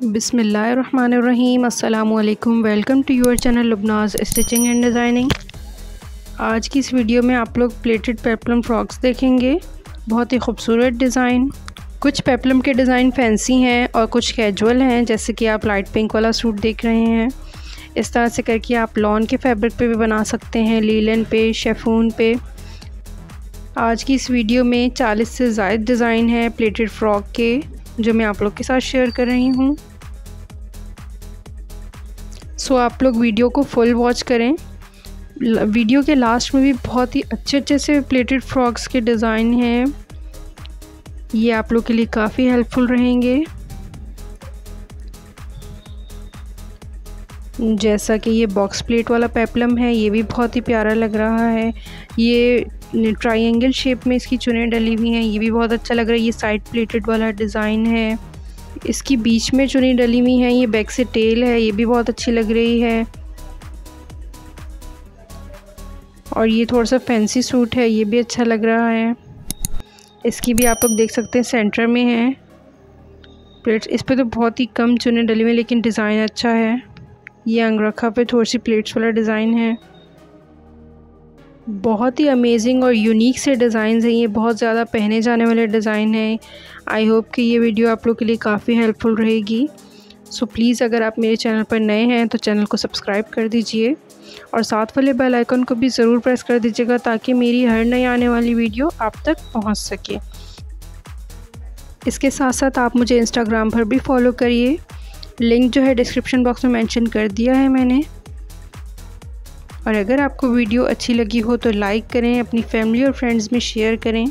बिस्मिल्लाहिर्रहमानिर्रहीम। अस्सलामुअलैकुम। Welcome to your channel Lubna's stitching and designing. आज की इस वीडियो में आप लोग प्लेटेड पेप्लम फ्रॉक्स देखेंगे। बहुत ही खूबसूरत डिज़ाइन। कुछ पेप्लम के डिज़ाइन फैंसी हैं और कुछ कैजुअल हैं, जैसे कि आप लाइट पिंक वाला सूट देख रहे हैं। इस तरह से करके आप लॉन के फैब्रिक पे भी बना सकते हैं, लीलन पे, शेफून पे। आज की इस वीडियो में 40 से ज़ायद डिज़ाइन है प्लेटेड फ़्रॉक के, जो मैं आप लोग के साथ शेयर कर रही हूँ। सो आप लोग वीडियो को फुल वॉच करें। वीडियो के लास्ट में भी बहुत ही अच्छे से प्लेटेड फ्रॉक्स के डिज़ाइन हैं, ये आप लोग के लिए काफ़ी हेल्पफुल रहेंगे। जैसा कि ये बॉक्स प्लेट वाला पेप्लम है, ये भी बहुत ही प्यारा लग रहा है। ये ट्रायंगल शेप में इसकी चुनें डली हुई हैं, ये भी बहुत अच्छा लग रहा है। ये साइड प्लेटेड वाला डिज़ाइन है, इसकी बीच में चुनी डली हुई है। ये बैक से टेल है, ये भी बहुत अच्छी लग रही है। और ये थोड़ा सा फैंसी सूट है, ये भी अच्छा लग रहा है। इसकी भी आप लोग देख सकते हैं सेंटर में है प्लेट्स। इस पे तो बहुत ही कम चुने डली हुई है, लेकिन डिज़ाइन अच्छा है। ये अंगरखा पे थोड़ी सी प्लेट्स वाला डिज़ाइन है। बहुत ही अमेजिंग और यूनिक से डिज़ाइन हैं, ये बहुत ज़्यादा पहने जाने वाले डिज़ाइन हैं। आई होप कि ये वीडियो आप लोग के लिए काफ़ी हेल्पफुल रहेगी। सो प्लीज़ अगर आप मेरे चैनल पर नए हैं तो चैनल को सब्सक्राइब कर दीजिए और साथ वाले बेल आइकन को भी ज़रूर प्रेस कर दीजिएगा, ताकि मेरी हर नई आने वाली वीडियो आप तक पहुंच सके। इसके साथ साथ आप मुझे इंस्टाग्राम पर भी फॉलो करिए, लिंक जो है डिस्क्रिप्शन बॉक्स में मेंशन कर दिया है मैंने। और अगर आपको वीडियो अच्छी लगी हो तो लाइक करें, अपनी फैमिली और फ्रेंड्स में शेयर करें।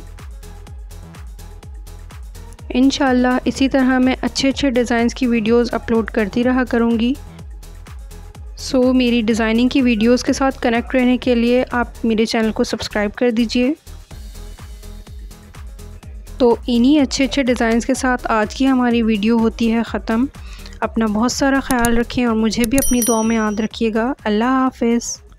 इंशाल्लाह इसी तरह मैं अच्छे डिज़ाइंस की वीडियोस अपलोड करती रहा करूँगी। सो मेरी डिज़ाइनिंग की वीडियोस के साथ कनेक्ट रहने के लिए आप मेरे चैनल को सब्सक्राइब कर दीजिए। तो इन्हीं अच्छे डिज़ाइंस के साथ आज की हमारी वीडियो होती है ख़त्म। अपना बहुत सारा ख्याल रखें और मुझे भी अपनी दुआ में याद रखिएगा। अल्लाह हाफ़िज़।